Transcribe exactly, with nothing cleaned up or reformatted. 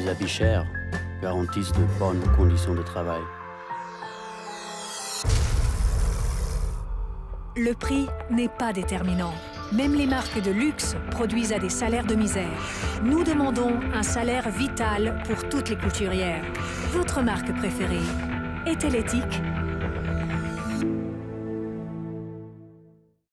des habits chers garantissent de bonnes conditions de travail. Le prix n'est pas déterminant. Même les marques de luxe produisent à des salaires de misère. Nous demandons un salaire vital pour toutes les couturières. Votre marque préférée est-elle éthique ?